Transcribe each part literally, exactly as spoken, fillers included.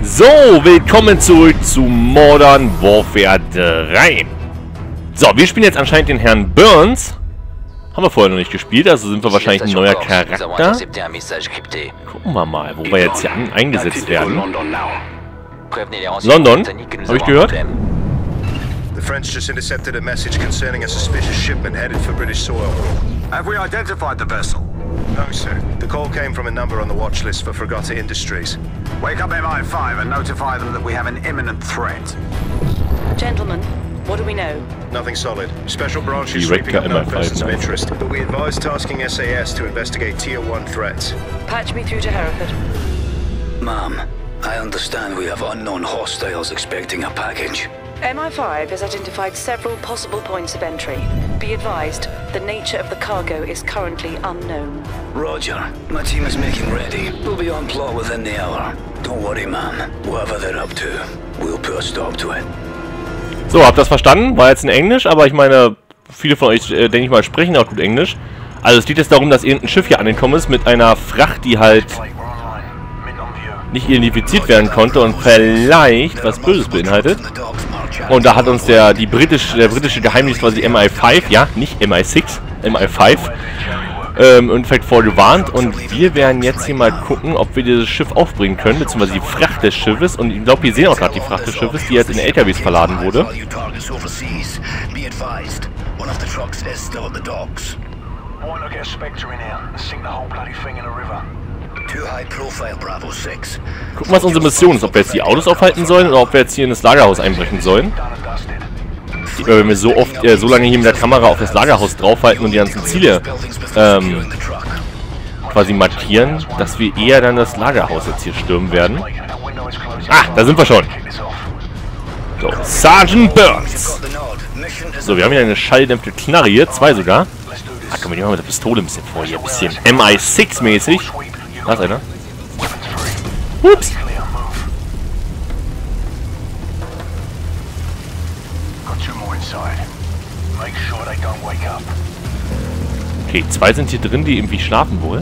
So, willkommen zurück zu Modern Warfare drei. So, wir spielen jetzt anscheinend den Herrn Burns. Haben wir vorher noch nicht gespielt, also sind wir wahrscheinlich ein neuer Charakter. Gucken wir mal, wo wir jetzt hier an, eingesetzt werden. London, habe ich gehört? The French just intercepted a message concerning a suspicious shipment headed for British soil. Have we identified the vessel? No, sir. The call came from a number on the watch list for Fregata Industries. Wake up M I five and notify them that we have an imminent threat. Gentlemen, what do we know? Nothing solid. Special branch is sweeping up known persons of interest, but we advise tasking S A S to investigate Tier one threats. Patch me through to Hereford. Ma'am, I understand we have unknown hostiles expecting a package. M I five has identified several possible points of entry. Be advised, the nature of the cargo is currently unknown. Roger. My team is making ready. We'll be on plot within the hour. Don't worry, ma'am. Whatever they're up to, we'll put a stop to it. So, habt ihr das verstanden? War jetzt in Englisch, aber ich meine, viele von euch, äh, denke ich mal, sprechen auch gut Englisch. Also es geht jetzt darum, dass irgendein Schiff hier angekommen ist mit einer Fracht, die halt nicht identifiziert werden konnte und vielleicht was Böses beinhaltet. Und da hat uns der, die britische, der britische Geheimdienst quasi M I fünf, ja, nicht M I sechs, M I fünf, ähm, im Endeffekt vorgewarnt. Und wir werden jetzt hier mal gucken, ob wir dieses Schiff aufbringen können, beziehungsweise die Fracht des Schiffes. Und ich glaube, wir sehen auch gerade die Fracht des Schiffes, die jetzt in L K Ws verladen wurde. Gucken, was unsere Mission ist. Ob wir jetzt die Autos aufhalten sollen oder ob wir jetzt hier in das Lagerhaus einbrechen sollen. Die, wenn wir so oft, äh, so lange hier mit der Kamera auf das Lagerhaus draufhalten und die ganzen Ziele ähm, quasi markieren, dass wir eher dann das Lagerhaus jetzt hier stürmen werden. Ah, da sind wir schon. So, Sergeant Burns. So, wir haben hier eine schalldämpfte Knarre hier, zwei sogar. Ah, kommen wir mal mit der Pistole ein bisschen vor hier, ein bisschen M I sechs mäßig. Da ist einer. Ups. Okay, zwei sind hier drin, die irgendwie schlafen wohl.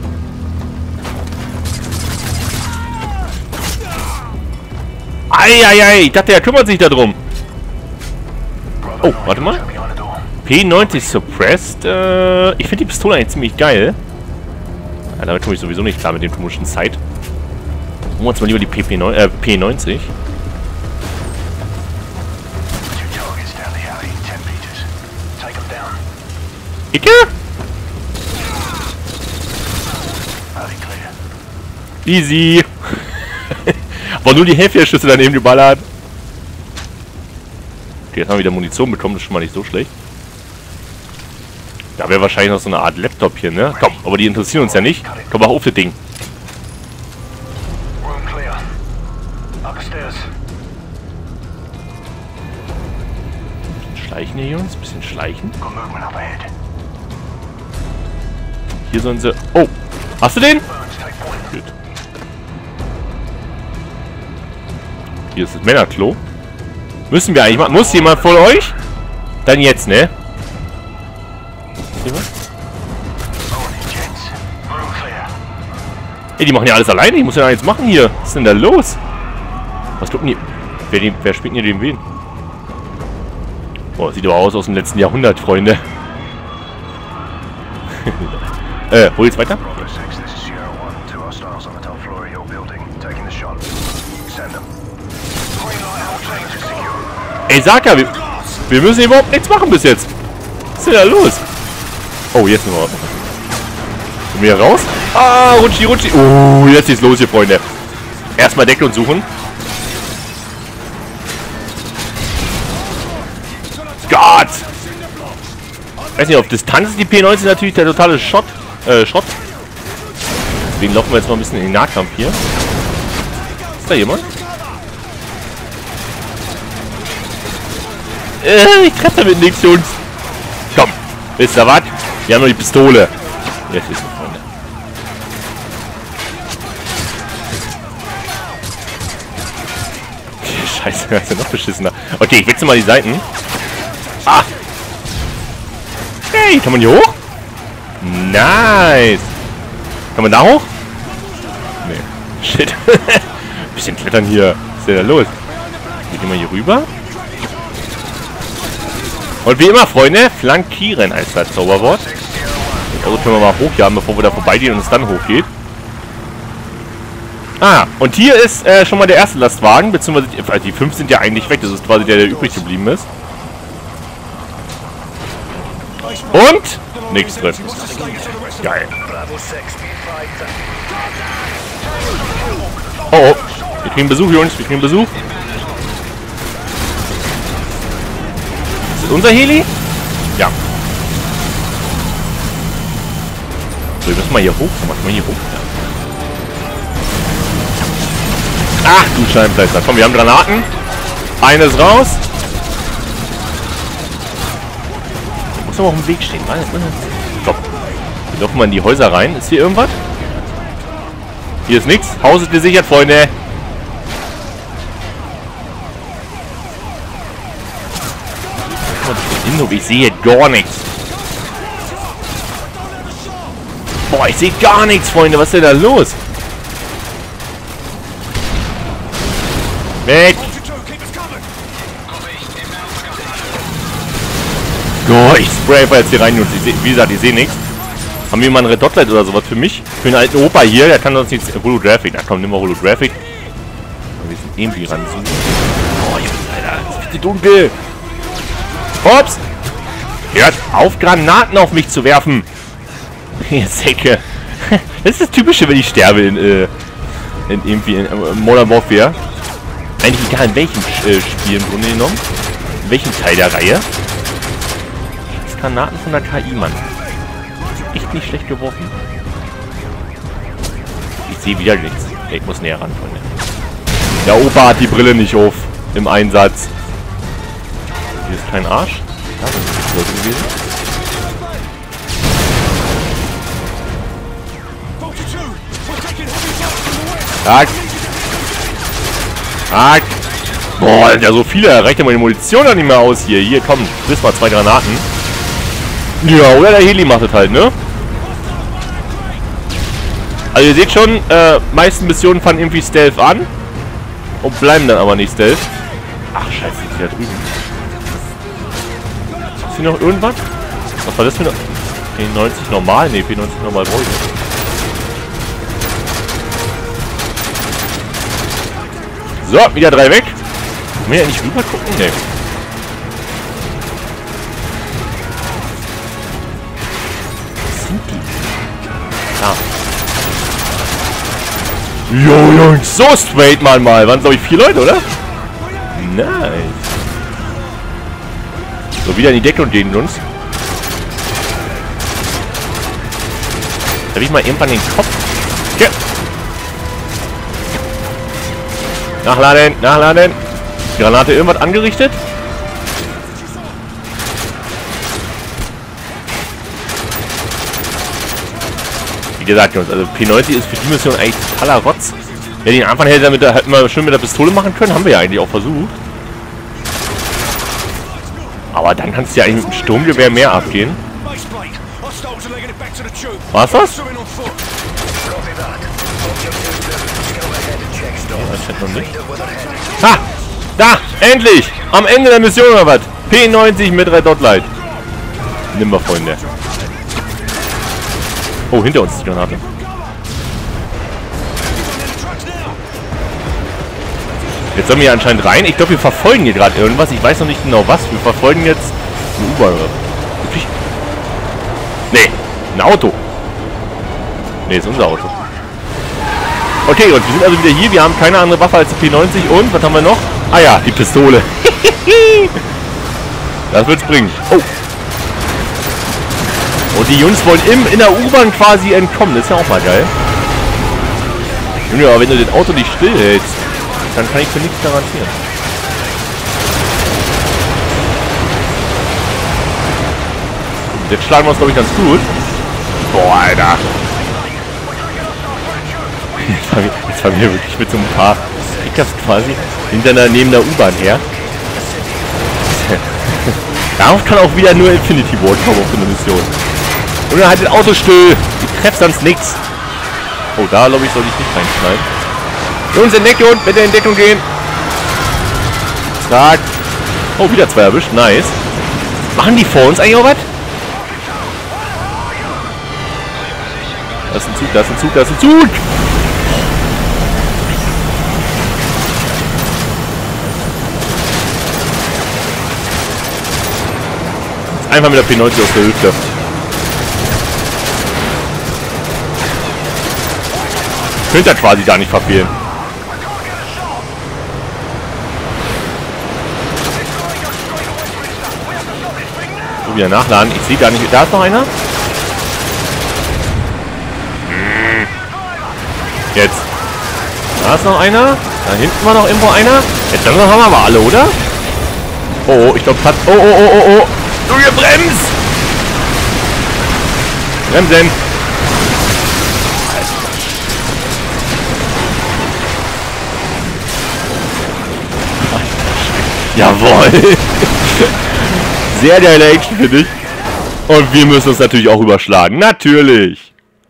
Eieiei, ich dachte, er kümmert sich darum. Oh, warte mal. P neunzig suppressed. Äh, ich finde die Pistole eigentlich ziemlich geil. Ja, damit komme ich sowieso nicht klar mit dem komischen Sight. Holen wir uns mal lieber die P P neun, äh, P neunzig. Icke? Easy. Aber nur die Hälfte der Schüsse daneben geballert. Okay, jetzt haben wir wieder Munition bekommen, das ist schon mal nicht so schlecht. Da wäre wahrscheinlich noch so eine Art Laptop hier, ne? Komm, aber die interessieren uns ja nicht. Komm mal auf das Ding. Schleichen hier, Jungs. Bisschen schleichen. Hier sollen sie... Oh! Hast du den? Gut. Hier ist das Männerklo. Müssen wir eigentlich machen? Muss jemand von euch? Dann jetzt, ne? Ey, die machen ja alles alleine. Ich muss ja nichts machen hier. Was ist denn da los? Was tut denn hier? Wer, die, wer spielt denn hier den wen? Oh, sieht aber aus aus dem letzten Jahrhundert, Freunde. äh, wo geht's weiter? Ey, sag ja, wir, wir müssen hier überhaupt nichts machen bis jetzt. Was ist denn da los? Oh, jetzt noch. Kommen wir hier raus? Ah, rutschi, rutschi. Oh, jetzt geht's los hier, Freunde. Erstmal Deckung suchen. Gott! Weiß nicht, auf Distanz ist die P neunzig natürlich der totale Shot, äh, Schrott. Deswegen laufen wir jetzt mal ein bisschen in den Nahkampf hier. Ist da jemand? Äh, ich treffe damit nichts, Jungs. Komm, wisst ihr was? Wir haben noch die Pistole. Jetzt ist es, Freunde. Scheiße, das ist ja noch beschissener. Okay, ich wechsle mal die Seiten. Ah! Hey, kann man hier hoch? Nice! Kann man da hoch? Nee. Shit. Bisschen klettern hier. ist denn da los? Wir gehen mal hier rüber. Und wie immer, Freunde, flankieren heißt das Zauberwort. Also können wir mal hochjagen, bevor wir da vorbeigehen und es dann hochgeht. Ah, und hier ist äh, schon mal der erste Lastwagen, beziehungsweise die, also die fünf sind ja eigentlich weg. Das ist quasi der, der übrig geblieben ist. Und nichts drin. Geil. Oh, oh. Wir kriegen Besuch, Jungs. Wir kriegen Besuch. Ist das unser Heli? Ja. So, wir müssen mal hier hoch. Mach mal hier hoch. Ach, du Scheinfleißer. Komm, wir haben Granaten. Eines raus. Muss aber auf dem Weg stehen. Stopp. Wir laufen mal in die Häuser rein. Ist hier irgendwas? Hier ist nichts. Haus ist gesichert, Freunde. Ich sehe gar nichts. Boah, ich sehe gar nichts, Freunde. Was ist denn da los? Weg! Oh, ich spray einfach jetzt hier rein und ich seh, wie gesagt, ich sehe nichts. Haben wir mal ein Red Dot Light oder sowas für mich? Für einen alten Opa hier, der kann sonst nichts. Holographic, na komm, nimm mal Holographic. Wir sind irgendwie ranzoomen. Oh, Jungs, Alter, es ist viel zu dunkel. Ups! Hört auf, Granaten auf mich zu werfen! Ihr Säcke. Das ist das Typische, wenn ich sterbe in, äh, in irgendwie in, in Modern Warfare. Eigentlich egal in welchem äh, Spiel im Grunde genommen. In welchem Teil der Reihe. Das Granaten von der K I, Mann. Echt nicht schlecht geworfen. Ich sehe wieder nichts. Ich muss näher ran, Freunde. Der Opa hat die Brille nicht auf. Im Einsatz. Hier ist kein Arsch. Ja, das ist Leute gewesen. Tag. Tag. Boah, ja so viele. Da reicht ja meine Munition dann nicht mehr aus hier. Hier, komm. Friss mal zwei Granaten. Ja, oder der Heli macht das halt, ne? Also ihr seht schon, äh, meisten Missionen fangen irgendwie Stealth an. Und bleiben dann aber nicht Stealth. Ach, scheiße, die da drüben. Ist hier noch irgendwas? Was war das für eine... P neunzig normal? Ne, P neunzig normal brauche ich nicht. So, wieder drei weg. Können wir ja nicht rüber gucken? Ne. Was sind die? Ah. Jo, Jungs, so straight mal mal. Waren, glaube ich, vier Leute, oder? Nice. So, wieder in die Deckung gegen uns. Darf ich mal irgendwann den Kopf... Ja. Nachladen, nachladen. Granate irgendwas angerichtet? Wie gesagt, Jungs, also P neunzig ist für die Mission eigentlich totaler Rotz. Ja, den Anfang hätte damit halt mal schön mit der Pistole machen können, haben wir ja eigentlich auch versucht. Aber dann kannst du ja eigentlich mit dem Sturmgewehr mehr abgehen. War's das? Ja, das scheint noch nicht. Ha! Da! Endlich! Am Ende der Mission oder was? P neunzig mit Red Dot Light. Nimm mal, Freunde. Oh, hinter uns ist die Granate. Jetzt sollen wir hier anscheinend rein. Ich glaube, wir verfolgen hier gerade irgendwas. Ich weiß noch nicht genau was. Wir verfolgen jetzt eine U-Bahn. Nee, ein Auto. Nee, ist unser Auto. Okay, und wir sind also wieder hier. Wir haben keine andere Waffe als die P neunzig. Und, was haben wir noch? Ah ja, die Pistole. Das wird's bringen. Oh. Und die Jungs wollen im, in der U-Bahn quasi entkommen. Das ist ja auch mal geil. Junge, aber wenn du das Auto nicht stillhältst, dann kann ich für nichts garantieren. Jetzt schlagen wir uns, glaube ich, ganz gut. Boah, Alter. Jetzt fahren wir, jetzt fahren wir wirklich mit so ein paar Pickups quasi hinter neben der U-Bahn her. Darauf kann auch wieder nur Infinity Ward kommen auf so eine Mission. Und dann halt das Auto still. Ich treffe sonst nichts. Oh, da glaube ich, soll ich nicht reinschneiden. Jungs, in Deckung, bitte in Deckung gehen. Zack. Oh, wieder zwei erwischt. Nice. Machen die vor uns eigentlich auch was? Da ist ein Zug, da ist ein Zug, da ist ein Zug! Einfach mit der P neunzig aus der Hüfte. Könnt ihr quasi da nicht verfehlen. So, wieder nachladen. Ich sehe gar nicht. Da ist noch einer. Jetzt. Da ist noch einer. Da hinten war noch irgendwo einer. Jetzt langsam haben wir aber alle, oder? Oh, oh, ich glaube, hat. Oh, oh, oh, oh, oh. Du, ihr bremst! Bremsen! Jawohl! Sehr geile Action, finde ich. Und wir müssen uns natürlich auch überschlagen. Natürlich!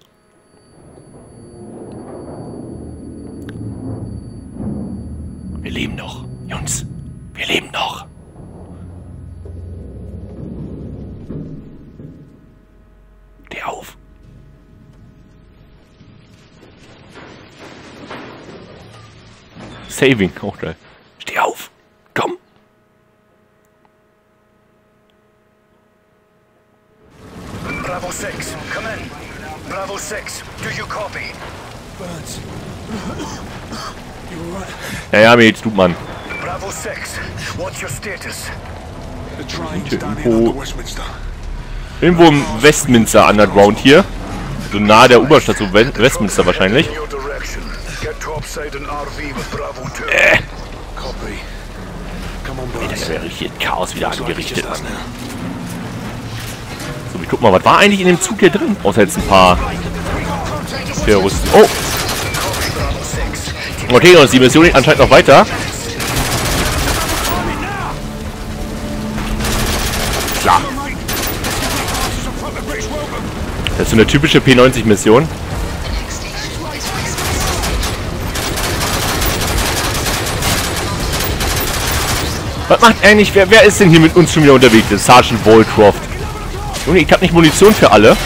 Wir leben noch, Jungs. Wir leben noch. Steh auf. Saving, auch geil. Steh auf. Komm. Bravo six, come in. Bravo six, do you copy? Burns. You alright? Ja, ja, mir geht's gut, Mann. Bravo six, what's your status? The train's Okay, down irgendwo- here under Westminster. Irgendwo im Westminster Underground hier. So nahe der U-Bahn-Station We- Westminster wahrscheinlich. In your direction. Get topside in R V with Bravo two. Äh, Copy. Come on, das Burns. wäre richtig Chaos wieder Looks like it's angerichtet, just us Mann. now. So, wir gucken mal, was war eigentlich in dem Zug hier drin? Außer jetzt ein paar Terroristen. Oh! Okay, und die Mission geht anscheinend noch weiter. Klar. Das ist so eine typische P neunzig Mission. Was macht eigentlich, wer, wer ist denn hier mit uns schon wieder unterwegs? Das ist Sergeant Volcroft. Junge, ich hab nicht Munition für alle.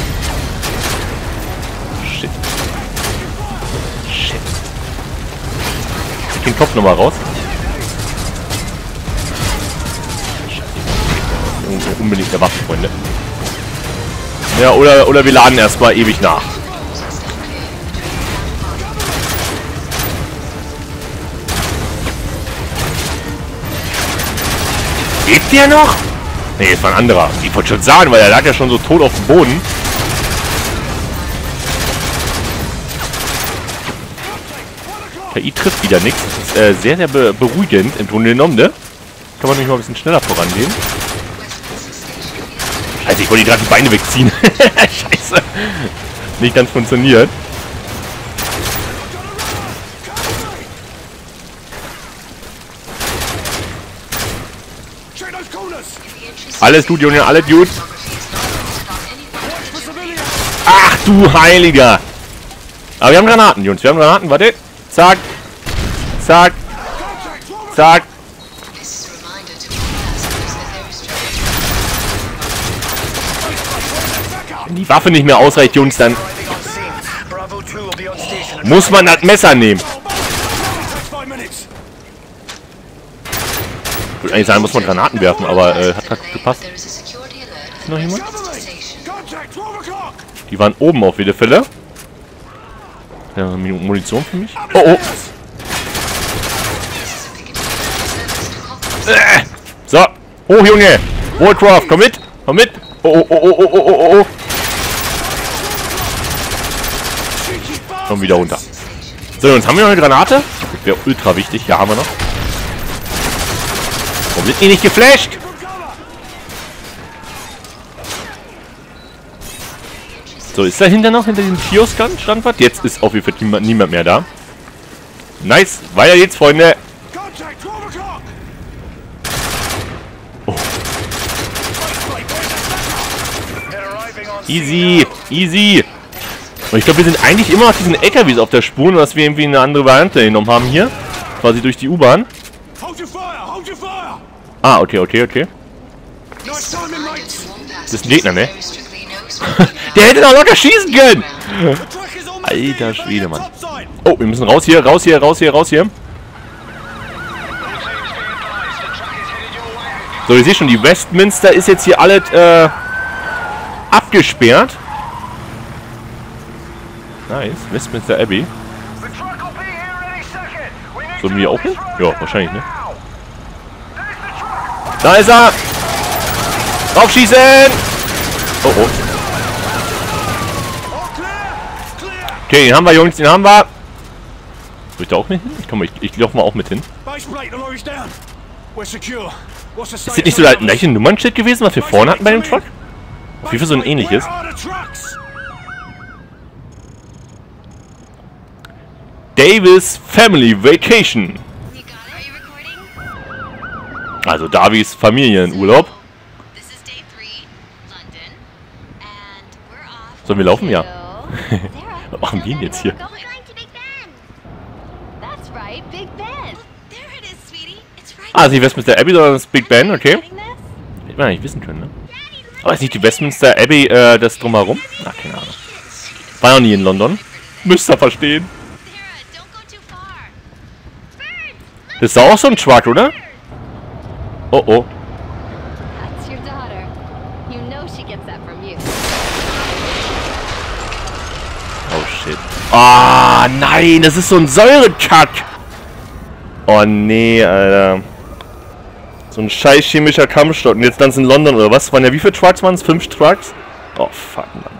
Shit. Shit. Ich den Kopf nochmal raus. Scheiße. Unbedingt eine Waffe, Freunde. Ja, oder, oder wir laden erstmal ewig nach. Lebt der noch? Nee, ist war ein anderer. Ich wollte schon sagen, weil er lag ja schon so tot auf dem Boden. K I trifft wieder nichts. Das ist äh, sehr, sehr be beruhigend im Grunde genommen, ne? Kann man nämlich mal ein bisschen schneller vorangehen. Scheiße, ich wollte gerade die Beine wegziehen. Scheiße. Nicht ganz funktioniert. Alles gut, Junge, alle gut. Ach du Heiliger. Aber wir haben Granaten, Jungs. Wir haben Granaten. Warte. Zack. Zack. Zack. Wenn die Waffe nicht mehr ausreicht, Jungs, dann Bravo two will be on station. muss man das Messer nehmen. Ich würde eigentlich sagen, muss man Granaten werfen, aber äh, hat halt gepasst. Ist noch jemand? Die waren oben auf jede Fälle. Ja, Munition für mich. Oh, oh. Äh. So. Hoch, Junge. Volcroft, komm mit. Komm mit. Oh, oh, oh, oh, oh, oh, oh. Komm wieder runter. So, jetzt haben wir noch eine Granate. Das wäre ultra wichtig. Ja, haben wir noch. Warum sind die nicht geflasht? So, ist dahinter noch, hinter diesem Kiosk stand was? Jetzt ist auf jeden Fall niemand, niemand mehr da. Nice. Weiter geht's, Freunde. Oh. Easy. Easy. Und ich glaube, wir sind eigentlich immer auf diesen L K Ws auf der Spur, nur dass wir irgendwie eine andere Variante genommen haben hier. Quasi durch die U-Bahn. Hold your fire! Hold your fire! Ah, okay, okay, okay. Nice timing, mates! Das ist ein Gegner, ne? Der hätte doch locker schießen können! The truck is almost Alter there, Schwede, Mann. topside. Oh, wir müssen raus hier, raus hier, raus hier, raus hier. So, ihr seht schon, die Westminster ist jetzt hier alles äh, abgesperrt. Nice, Westminster Abbey. Sollen wir hier auch hin? Ja, wahrscheinlich, ne? Da ist er! Draufschießen! Oh, oh. Okay, den haben wir, Jungs, den haben wir. Soll ich da auch mit hin? Ich, komm, ich, ich laufe mal auch mit hin. Ist das nicht so ein gleiche Nummernschild gewesen, was wir vorne hatten bei dem Truck? Auf jeden Fall so ein ähnliches. Davis Family Vacation. Also Davis Familienurlaub. Sollen wir laufen? Ja. Was machen die denn jetzt hier? Ah, ist nicht Westminster Abbey, sondern das Big Ben, okay. Hätte man nicht wissen können, ne? Aber ist nicht die Westminster Abbey äh, das drumherum? Ach, keine Ahnung. War noch nie in London. Müsst ihr verstehen. Das ist doch auch so ein Truck, oder? Oh, oh. Oh, shit. Ah, nein, das ist so ein Säurekack. Oh, nee, Alter. So ein scheiß chemischer Kampfstock. Und jetzt dann in London, oder was? Waren ja wie viele Trucks waren es? Fünf Trucks? Oh, fuck, Mann.